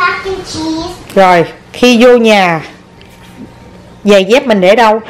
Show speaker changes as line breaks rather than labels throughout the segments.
mac and cheese.
Rồi, khi vô nhà giày dép mình để đâu?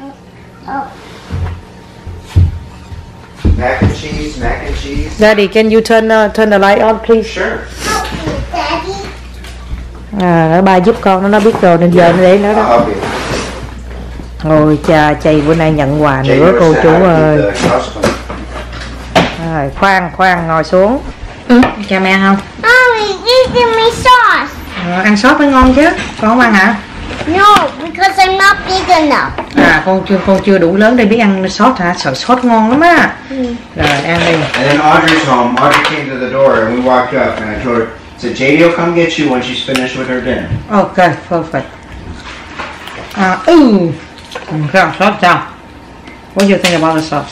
Mac and cheese.
Daddy, can you turn the light on, please?
Sure.
Daddy.
À, ba giúp con nó biết rồi nên giờ nó để nó đó.
I'll help you.
Ôi cha, chày bữa nay nhận quà
Jay
nữa
knows
cô chú
how to
ơi.
keep the saucepan.
Rồi, khoan ngồi xuống. Cha mẹ không?
Mommy, give me sauce.
Ăn sốt mới ngon chứ. Con không ăn hả?
No, because I'm not big enough.
À, con chưa đủ lớn để biết ăn sốt hả? Sợ sốt ngon lắm á. Rồi ăn đi.
And then Audrey's home. Audrey came to the door and we walked up and I told her, said JD will come get you when she's finished with her dinner.
Okay, perfect. Sốt sao? What do you think about the sauce?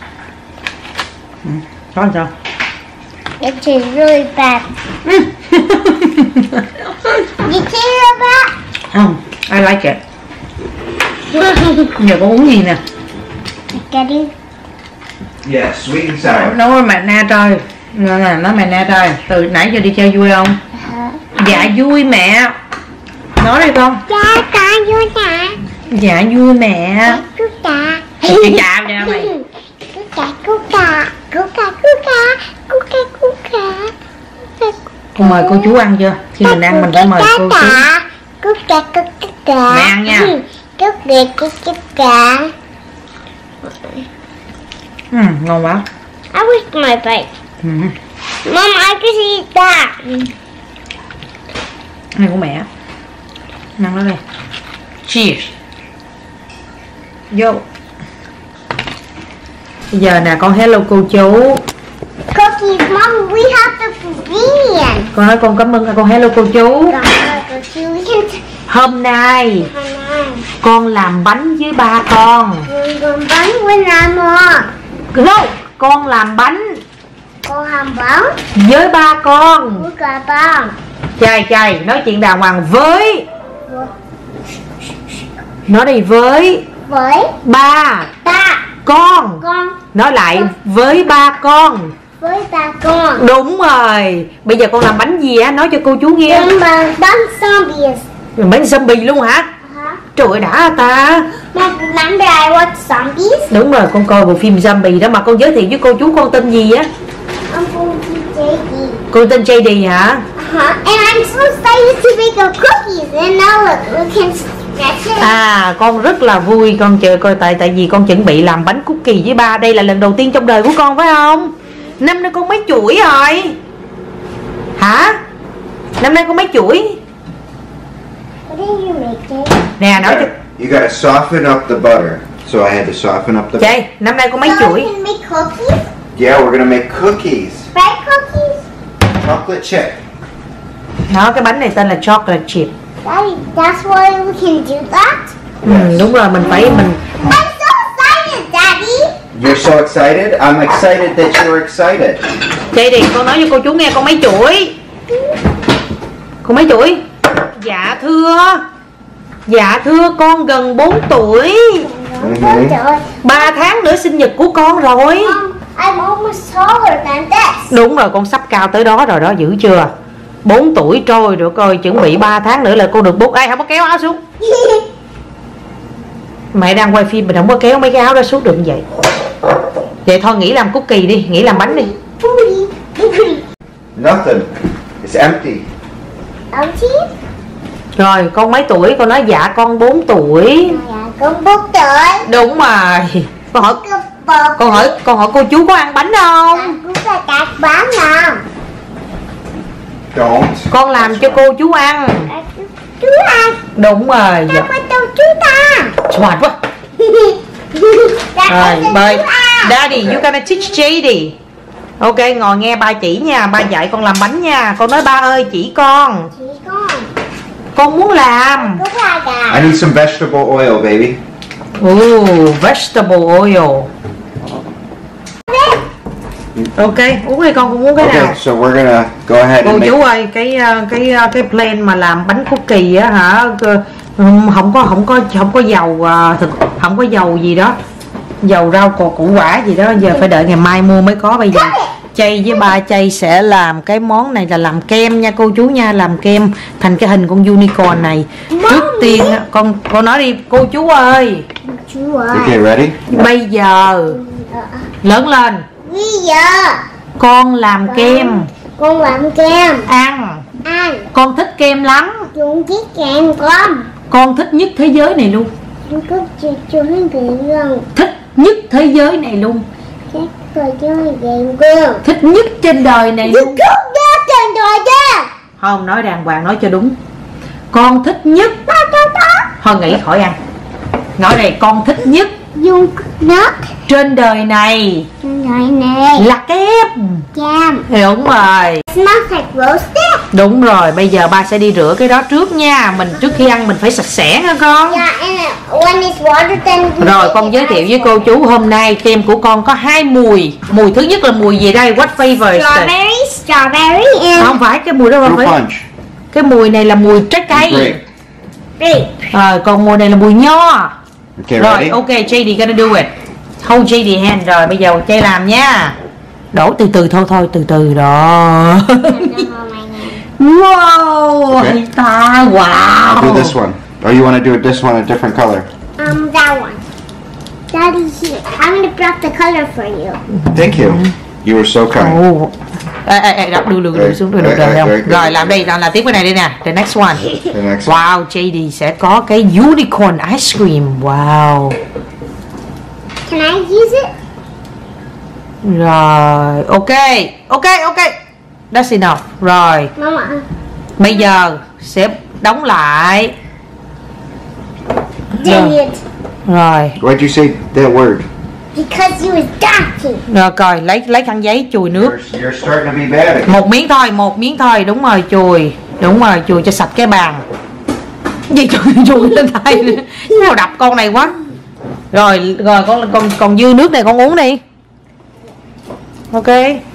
Sốt sao?
It tastes really bad. You taste it bad?
I like it. Giờ con uống gì nè?
Daddy.
Yeah, sweet and sour.
Nấu mẹ na trời. Nói mẹ na trời. Từ nãy giờ đi chơi vui không? Dạ vui mẹ. Nói đi con.
Dạ cả vui cả.
Dạ vui mẹ.
Cú cả.
Chị chào nha mày.
Cú cả, cú cả. Cú cả, cú cả. Cú cả, cú cả.
Con mời cô chú ăn chưa? Khi mình ăn mình phải mời cô chú.
Cú cả, cú cả.
Mẹ ăn nha.
Cú cả, cú cả.
Ngon quá.
I wish my bite. Mom, I could eat that.
Này của mẹ. Ăn nó đi. Cheers. Vô. Bây giờ nè con hello cô chú.
Cookies, Mom, we have the convenience.
Con nói con cảm ơn con hello cô chú. Hôm nay con làm bánh với ba con.
Bánh với
No, con làm bánh.
Con làm bánh
với ba con.
với cả ba.
Chày nói chuyện đàng hoàng với. Nói đi với ba con. Nói lại với ba con.
Với ba con.
Đúng rồi. Bây giờ con làm bánh gì á? Nói cho cô chú nghe.
Bánh zombies.
Bánh zombie luôn hả? Trời ơi đã ta.
Remember I watched zombies?
Đúng rồi, con coi bộ phim zombie đó mà con giới thiệu với cô chú con tên gì á?
JD.
Cô tên JD hả?
And I'm so excited to make a cookies. And now look, we can scratch it.
À, con rất là vui con chờ coi tại vì con chuẩn bị làm bánh cookie với ba. Đây là lần đầu tiên trong đời của con phải không? Năm nay con mấy chuỗi rồi? Hả? Năm nay con mấy chuỗi?
What did you make it?
Nè nói cho
You gotta soften up the butter. So I had to soften up the butter.
Chị, năm nay con mấy
So
chuỗi?
we can make cookies?
Yeah, we're gonna make cookies.
Fried cookies?
Chocolate chip.
Đó, cái bánh này tên là chocolate chip.
Daddy, that's why we can do that?
Đúng rồi, mình
I'm so excited, Daddy.
You're so excited? I'm excited that you're excited.
Chị đi, con nói cho cô chú nghe con mấy chuỗi? Con mấy chuỗi? Dạ thưa con gần 4 tuổi. 3 tháng nữa sinh nhật của con rồi.
I'm almost taller than this.
Đúng rồi, con sắp cao tới đó rồi đó, dữ chưa? 4 tuổi trôi rồi coi, chuẩn bị 3 tháng nữa là cô được bút. Ai không có kéo áo xuống. Mẹ đang quay phim mình không có kéo mấy cái áo đó xuống được như vậy. Vậy thôi nghỉ làm cookie đi, nghỉ làm bánh đi.
Nothing. It's empty.
Empty?
Rồi, con mấy tuổi? Con nói dạ con 4 tuổi.
Dạ, con 4 tuổi.
Đúng rồi. Con hỏi cô chú có ăn bánh không?
Cũng là các bán nào.
Don't.
Con làm cho cô chú ăn.
Chú ăn.
Đúng rồi.
Sao mà tao chú ta?
Xoạt quá. Rồi, bye. Daddy, you gonna teach JD. Ok, ngồi nghe ba chỉ nha. Ba dạy con làm bánh nha. Con nói ba ơi chỉ con.
Chỉ con.
Con muốn làm.
Cũng là gà.
I need some vegetable oil, baby.
Vegetable oil. Ok, uống đi con muốn cái nào?
Okay, so we're gonna go ahead
Cô
and
chú
make.
ơi, cái plan mà làm bánh cookie á hả? Không có dầu không có dầu gì đó. Dầu rau củ quả gì đó, giờ phải đợi ngày mai mua mới có. Bây giờ Chay với ba Chay sẽ làm cái món này là làm kem nha cô chú nha, làm kem thành cái hình con unicorn này. Trước tiên con nói đi cô chú ơi.
Chú ơi.
Okay, ready?
Bây giờ lớn lên.
Bây giờ
Con làm kem.
con làm kem.
Ăn.
Con
thích kem lắm.
chúng thích kem con.
Con thích nhất thế giới này luôn.
Chúng thích kem con.
Thích nhất thế giới này luôn.
Thích kem con.
Thích nhất trên đời này luôn.
Thích nhất trên đời chứ.
Không, nói đàng hoàng, nói cho đúng. Con thích nhất. Thôi nghỉ khỏi ăn. Nói đây, con thích nhất
Dùng nước
trên đời này là kem. Đúng rồi.
Smells like roasted.
Đúng rồi, bây giờ ba sẽ đi rửa cái đó trước nha. Mình trước khi ăn mình phải sạch sẽ nha con.
Yeah, and when it's water then
Rồi con giới thiệu với cô chú hôm nay kem của con có 2 mùi. Mùi thứ nhất là mùi gì đây? What flavor?
strawberry and
Không phải, cái mùi đó là
Fruit
phải.
punch.
Cái mùi này là mùi trái cây.
grape.
Còn mùi này là mùi nho.
Okay,
Rồi,
ready?
ok, JD gonna do it. Hold JD hand. Rồi, bây giờ Chay làm nha. Đổ từ từ thôi, từ từ đó. Wow,
Okay.
hay ta, wow.
Do this one. Or you want to do this one a different color?
That one. Daddy, here. I'm gonna drop the color for you.
Thank you. You were so kind.
Ồ. Ê, đọc đưa xuống, đưa không? Rồi, làm đi, làm tiếp cái này đi nè. The next one.
The next one.
Wow, JD sẽ có cái unicorn ice cream. Wow.
Can I use it?
Rồi, ok. That's enough. Rồi,
Mama.
bây giờ sẽ đóng lại.
Dang it.
Rồi,
Why'd you say that word?
Because you was dirty.
rồi coi, lấy khăn giấy chùi nước.
You're starting to be bad again.
Một miếng thôi, đúng rồi, chùi. Đúng rồi, chùi cho sạch cái bàn. Gì chùi lên tay nữa. Sao đập con này quá. Rồi con dư nước này con uống đi. Ok.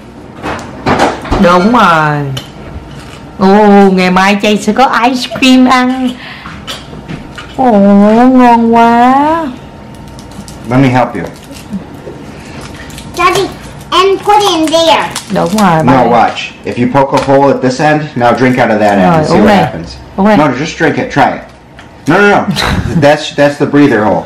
Đúng rồi. Ồ, ngày mai Chay sẽ có ice cream ăn. Ồ, ngon quá.
Let me help you.
Daddy, and put it in there.
Đúng rồi.
No, watch. If you poke a hole at this end, now drink out of that end and see
Rồi,
what
uống đi.
happens.
Uống đi.
No, just drink it. Try it. No. That's the breather hole.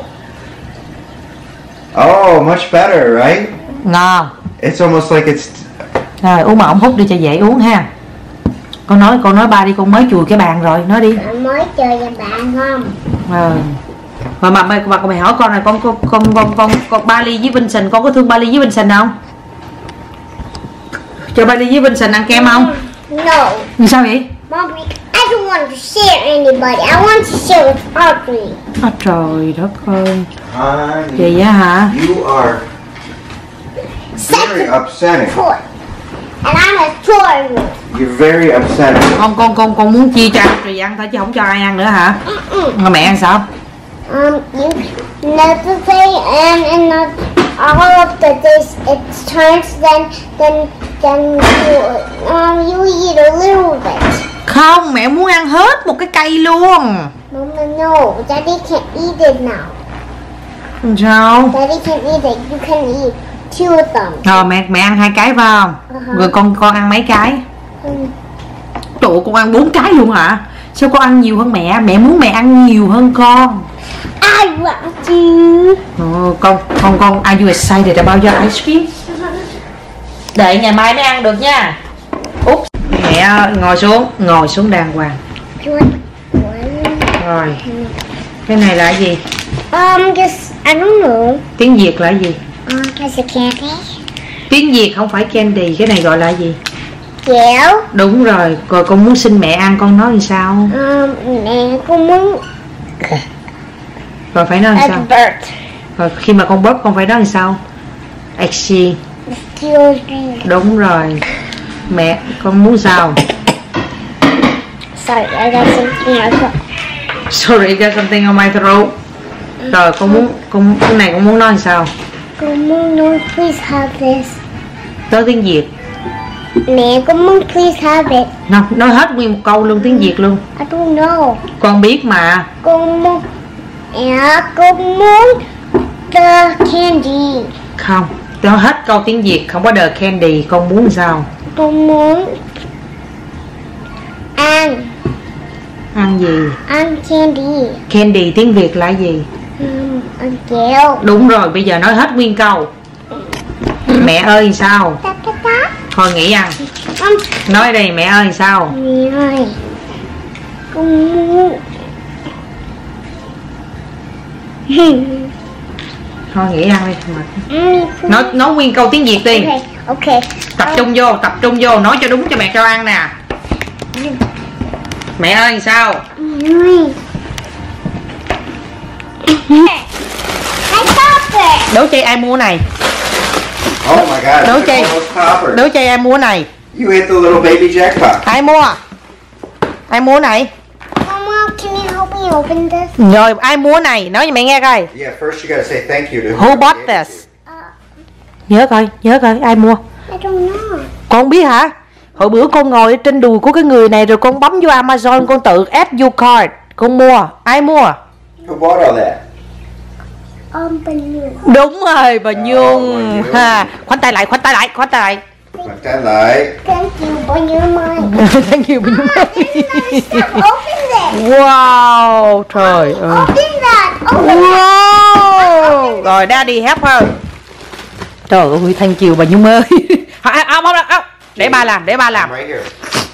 Oh, much better, right?
Ngon.
It's almost like it's.
Rồi uống mà ổng hút đi cho dễ uống ha. Con nói ba đi, con mới chùi cái bàn rồi, nói đi.
Bạn mới chơi với bạn không?
Mà mày hỏi con này, con Bali với Vincent, con có thương Bali với Vincent không? Cho Bali với Vincent ăn kem không?
No.
Sao vậy?
Mom, I don't want to share anybody. I want to share with Audrey.
Trời đất ơi.
Honey,
Vậy á hả?
you are very upsetting.
Toy. And I'm a toy.
You're very upsetting.
Con muốn chia cho Audrey ăn thôi chứ không cho ai ăn nữa hả? Mà mẹ ăn sao?
You another day and not all of the days it turns then you eat a little bit.
Không, mẹ muốn ăn hết một cái cây luôn.
Mama, no, Daddy can't eat it now.
Sao?
Daddy can't eat it. You can eat two of them.
Rồi mẹ ăn 2 cái phải không? Rồi con ăn mấy cái? Trời ơi, con ăn 4 cái luôn hả? Sao con ăn nhiều hơn mẹ? Mẹ muốn mẹ ăn nhiều hơn con.
I want you.
Con are you excited about your ice cream? Đợi ngày mai mới ăn được nha. Úp, mẹ ngồi xuống đàng hoàng. Rồi. Cái này là gì?
Just I don't know.
Tiếng Việt là gì?
It's a candy.
Tiếng Việt không phải candy, cái này gọi là gì?
Kẹo.
Đúng rồi, rồi con muốn xin mẹ ăn, con nói làm sao?
Mẹ con muốn.
Rồi phải nói làm sao?
Bird.
Rồi khi mà con bóp con phải nói làm sao? Excuse. Đúng rồi. Mẹ, con muốn sao?
Sorry, I got something in my throat.
Sorry, I got something on my throat. Rồi cái này con muốn nói làm sao?
Con muốn nói please have this.
Nói tiếng Việt.
Mẹ con muốn please have it.
Nói hết nguyên một câu luôn, tiếng Việt luôn.
I don't know.
Con biết mà.
Con muốn the candy.
Không, Nó hết câu tiếng Việt, không có the candy. Con muốn sao?
Con muốn ăn.
Ăn gì?
Ăn candy.
Candy tiếng Việt là gì?
Ăn kẹo.
Đúng rồi, bây giờ nói hết nguyên câu. Mẹ ơi sao? Thôi nghỉ ăn. Nói đây, mẹ ơi sao?
Mẹ ơi, con muốn.
Thôi nghỉ ăn đi. Nói nguyên câu tiếng Việt đi.
Ok.
Tập trung vô, nói cho đúng cho mẹ cho ăn nè. Mẹ ơi sao?
Mẹ ơi.
Đố chơi ai mua này?
Oh my God!
Đố
it's
chơi.
almost copper.
Đố chơi ai mua này?
You hit the little baby jackpot.
Ai mua? Ai mua này?
Mama, can you help me open this?
Rồi ai mua này? Nói cho mẹ nghe coi.
Yeah, first you gotta say thank you to
Who
whoever
bought
gave it
this?
to
Nhớ coi ai mua?
I don't know.
Con không biết hả? Hồi bữa con ngồi ở trên đùi của cái người này rồi con bấm vô Amazon, con tự add your card, con mua. Ai mua?
you. Who bought all that?
Balloon.
Đúng rồi, bà Nhung.
bà Nhung.
Ha, khoanh tay lại.
Mặt tan lại.
Thank you, Balloon mine.
Thank you, bà Nhung.
Stop, open this.
Wow, trời ơi.
Open that. Open
Wow. Rồi Daddy help her. Trời ơi, thank you bà Nhung ơi. Để ba làm.
Right here.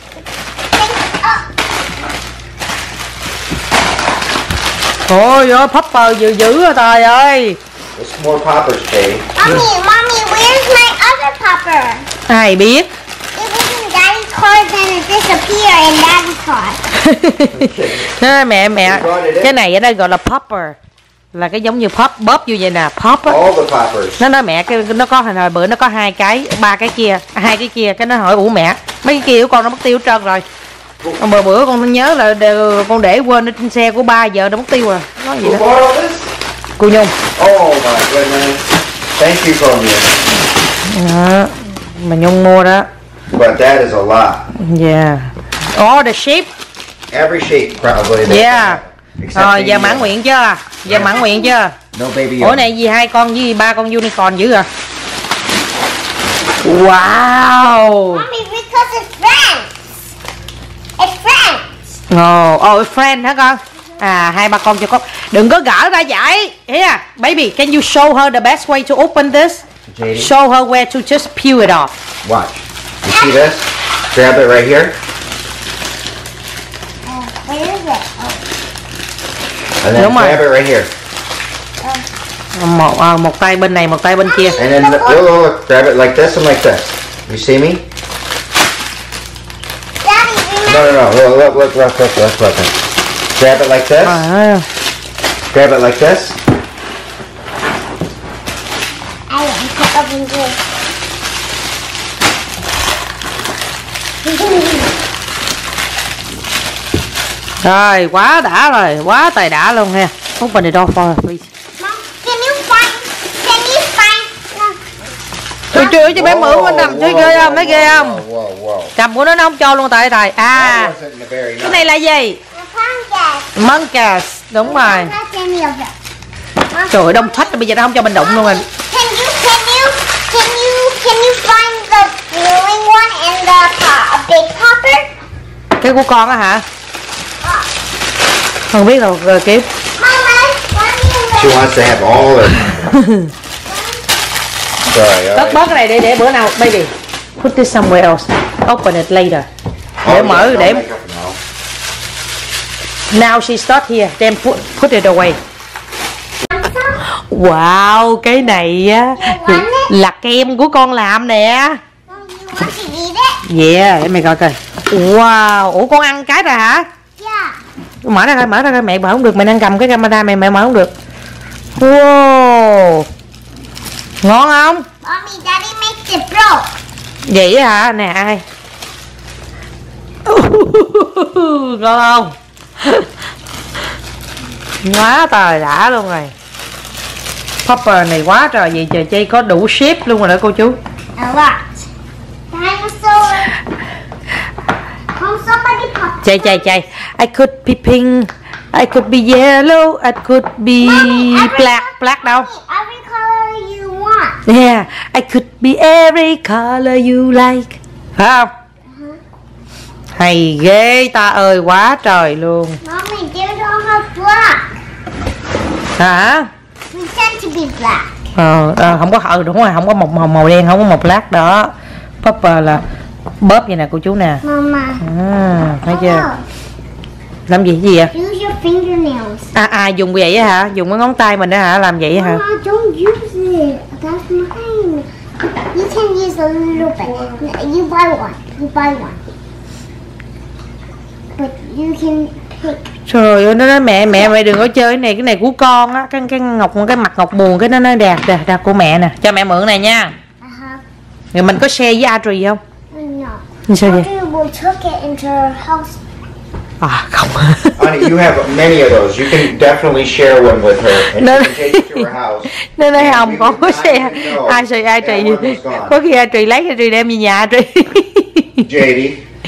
Ôi ơi, popper dữ rồi trời ơi.
There's more poppers, Jay.
Mommy, where's my other popper?
Ai biết.
It was in Daddy's car, then it disappeared in Daddy's car.
Thế mẹ cái này ở đây gọi là popper, là cái giống như pop bóp như vậy nè, pop á.
All the poppers.
Nó nói mẹ cái nó có hồi bữa nó có hai cái, ba cái kia, hai cái kia, cái nó hỏi ủa mẹ mấy cái kia của con nó mất tiêu hết trơn rồi. Bữa con nhớ là con để quên ở trên xe của ba, giờ nó mất tiêu rồi. Nói gì
Who
đó.
bought all this?
Cô Nhung.
Oh my goodness. Thank you, Conia.
Đó, mà Nhung mua đó.
But that is a lot.
Yeah. Oh, the sheep.
Every shape probably. that
Yeah.
they have, except
Rồi
baby
giờ mãn
Yoda.
nguyện chưa? Giờ mãn nguyện chưa?
No baby
Ủa
Yoda.
này gì hai con với ba con unicorn dữ à? Wow.
Mommy, because it's friends. It's friends.
Oh, friend hả con? À, hai ba con cho con. Đừng có gỡ ra vậy. Here, baby, can you show her the best way to open this?
JD,
Show her where to just peel it off.
watch. You see this? Grab it right here,
Where is it?
and then
Đúng rồi.
grab it right here.
Một tay bên này, một tay bên kia.
And then look, grab it like this and like this. You see me?
Daddy, remember?
Look. Grab it like this. Grab it like this.
I want to open this.
Rồi, quá đã rồi, quá tài đã luôn ha. Open it off for her, please.
Mom, can you find?
Trời ơi, cho bé mượn bên nằm thấy ghê không? Thấy ghê không?
Whoa.
Cầm của nó không cho luôn tại thầy. À,
That wasn't very
cái
nice.
này là gì?
I found that.
Monkeys, đúng rồi.
Not any of them. Mom,
Trời ơi, đông khách bây giờ nó không cho mình đụng luôn rồi.
Can you find the glowing one and the big popper?
Cái của con á hả? Không biết rồi kiếm.
Mama,
She wants to have all of them. Sorry. all
Cất
right.
bớt cái này đi để bữa nào, baby. Put this somewhere else. Open it later. Để
Oh,
mở,
yeah,
để.
don't make up now.
Now she start here, then put it away. Wow, cái này á là kem của con làm nè.
You want to eat it?
Yeah, để mày coi coi. Wow, ủa con ăn cái rồi hả?
Yeah.
Mở ra coi, mẹ mở không được, mày đang cầm cái camera mẹ mở không được. Wow. Ngon không?
Mommy, Daddy makes it broke.
Vậy hả? Nè ai? Ngon không? Quá trời đã luôn rồi. Popper này quá trời gì trời, Chay có đủ shape luôn rồi đó cô chú.
A lot. Dinosaur. Somebody pop.
Chay. I could be pink, I could be yellow, I could be
Mommy,
black đâu?
Every color you want.
Yeah, I could be every color you like. Phải không? Hay ghê ta ơi, quá trời luôn.
Mommy, they don't have black.
Hả?
We tend to be black.
Không có, đúng rồi, không có màu đen, không có màu black đó. Purple là bóp vậy nè cô chú nè.
Mama.
Thấy chưa? Làm gì vậy?
Use your fingernails.
Dùng vậy á hả? Dùng cái ngón tay mình đó hả? Làm vậy hả?
Mama, don't use it. That's mine. You can use a little bit. You buy one. But you can pick.
Trời ơi, nó nói mẹ đừng có chơi cái này của con á, cái mặt ngọc buồn, cái nó nói đạt của mẹ nè, cho mẹ mượn này nha. Rồi mình có share với Adri không?
No.
Sao vậy?
Adri will take it into her house.
Không.
Honey, you have many of those. You can definitely share one with her, and she can take it to her house.
Nó nói không có share. Adri có khi Adri lấy Adri đem về nhà Adri.
JD.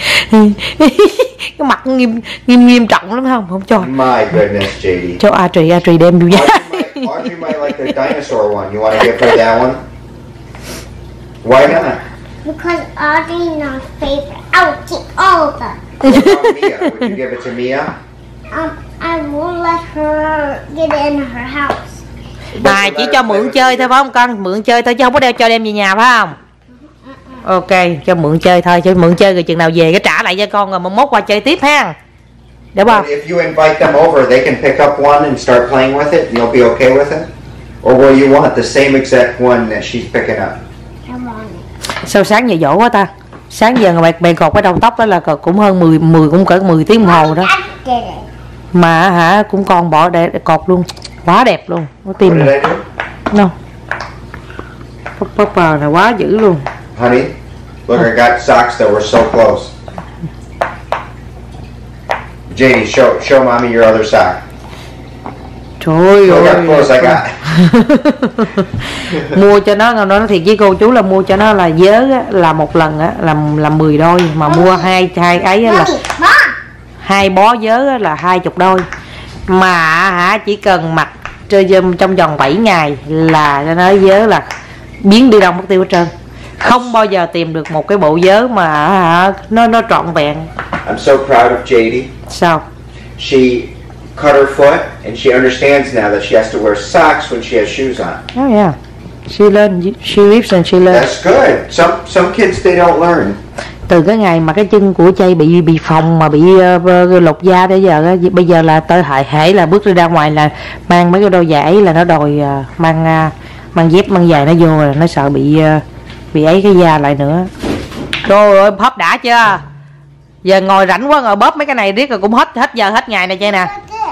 Cái mặt nghiêm trọng lắm không cho.
My goodness, JD.
Cho Adri đem vô nhà.
Audrey might like the dinosaur one. You want to give her that one? Why not?
Because Audrey is my favorite. I will keep all of them.
What about Mia? Would you give it to Mia?
I won't let her get it in her house.
Chỉ cho mượn chơi thôi phải không con? Mượn chơi thôi chứ không có cho đem về nhà phải không? Ok, cho mượn chơi thôi, cho mượn chơi rồi chừng nào về cái trả lại cho con rồi mốt qua chơi tiếp ha. Được không?
If you invite them over, they can pick up one and start playing with it, and you'll be okay with it? Or will you want the same exact one that she's picking up?
Sao sáng giờ dỗ quá ta? Sáng giờ mày cột cái đầu tóc đó là cũng hơn 10 tiếng đồng hồ đó. Mà hả cũng còn bỏ để cột luôn. Quá đẹp luôn. Có tim này. No. Papa là quá dữ luôn.
Honey, look, I got socks that were so close. JD, show mommy your other sock.
Trời ơi.
Look how close I got.
Mua cho nó thiệt với cô chú là mua cho nó là vớ là một lần á làm 10 đôi mà mua hai ấy là 2 bó vớ là 20 đôi mà hả chỉ cần mặc trong vòng 7 ngày là cho nó vớ là biến đi đâu mất tiêu hết trơn, không bao giờ tìm được một cái bộ vớ mà hả nó trọn vẹn.
I'm so proud of JD.
Sao?
She cut her foot and she understands now that she has to wear socks when she has shoes on.
Oh yeah. She lives and she learns.
That's good. Some kids they don't learn.
Từ cái ngày mà cái chân của Chay bị phồng mà bị lột da tới giờ bây giờ là tới hệ là bước ra ngoài là mang mấy cái đôi giày ấy là nó đòi mang dép mang giày nó vô rồi nó sợ bị ấy cái da lại nữa. Trời ơi bóp đã chưa? Giờ ngồi rảnh quá ngồi bóp mấy cái này riết rồi cũng hết giờ hết ngày này Chay nè.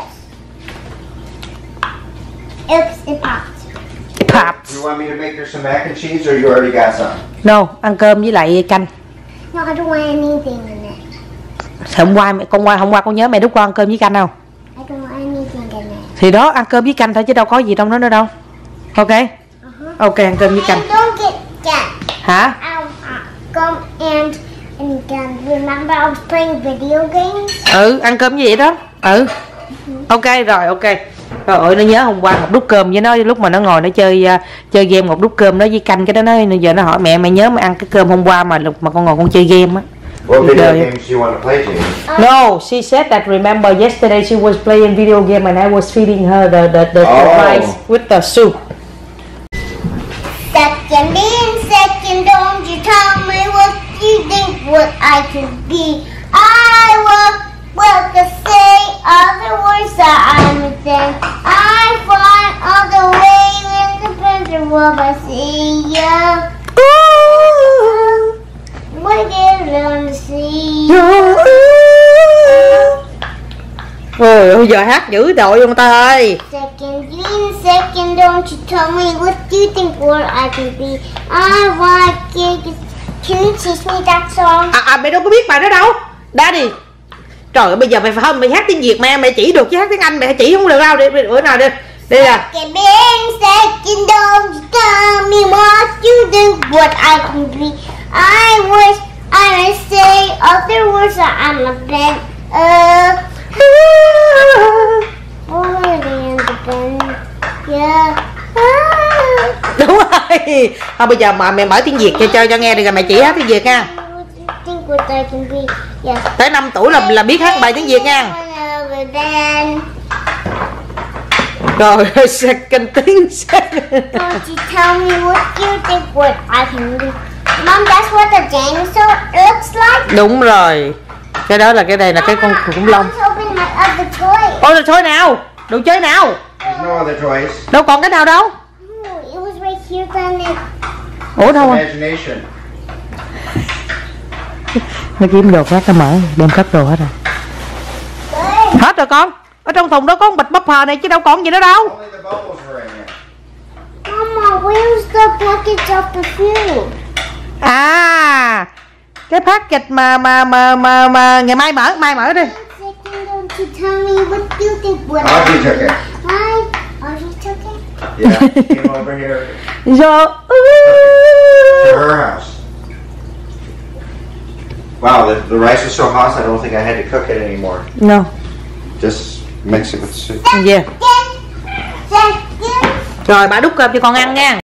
It popped.
You want me to make her some mac and cheese or you already got some?
No, ăn cơm với lại canh.
No, I don't want anything in it.
Hôm qua con nhớ mẹ đút con ăn cơm với canh không?
I don't want anything in it.
Thì đó ăn cơm với canh thôi chứ đâu có gì trong đó nữa đâu. Ok. Ok ăn cơm với canh.
And don't get gas.
Hả?
Come and remember I was playing video games.
Ăn cơm với vậy đó. Ok rồi ok. Trời ơi nó nhớ hôm qua Ngọc đút cơm với nó lúc mà nó ngồi nó chơi game Ngọc đút cơm nó với canh cái đó nó giờ nó hỏi mẹ nhớ mà ăn cái cơm hôm qua mà con ngồi con chơi game á.
What video games do you want to play, Jamie?
No, she said that remember yesterday she was playing video game and I was feeding her the rice with the soup.
Second in second, don't you tell me what you think what I could be. I will to say other words that I'm within. I find all the way in the picture world I see you. We get on to see you.
Ôi giờ hát dữ đội luôn ta ơi.
Second in second, don't you tell me what you think what I could be. I want to can you teach me that song?
Mẹ đâu có biết bài đó đâu. Daddy. Trời ơi bây giờ mày hát tiếng Việt mẹ chỉ được chứ hát tiếng Anh mẹ chỉ không được đâu. Bữa nào đi. Đây là.
Second in second, don't you tell me what you think what I can be. I wish I would say other words that I'm a fan of. Yeah.
Đúng rồi. Thôi bây giờ mà mẹ mở tiếng Việt cho nghe đi rồi mẹ chỉ hát tiếng Việt nha.
Think what I can be. Yes.
Tới 5 tuổi là biết hát bài tiếng Việt nha. Rồi second thing.
Don't you tell me what you think what I can be. Mom, that's what the dinosaur looks like.
Đúng rồi. Cái đó là cái này là cái con khủng long.
Let's open my other toy.
Ôi là chơi nào? Đồ chơi nào?
There's no other toys.
Đâu còn cái nào đâu?
Oh, it was right here, then it.
Ủa đâu rồi?
Imagination.
Nó kiếm đồ khác nó mở, đem cất đồ hết rồi. Hết rồi con. Ở trong thùng đó có một bịch bắp phờ này chứ đâu còn gì nữa đâu.
Only the bubbles were in here.
Mama, where's the package of the food?
À, cái package mà ngày mai mở đi.
Second, don't you tell me what you think what
Audrey
I
took it.
Why? Audrey took it?
Yeah, came over here
Rồi.
to her house. Wow, the rice was so hot, I don't think I had to cook it anymore.
No.
Just mix it with soup.
Yeah.
Second.
Rồi bà đút cơm cho con ăn nha.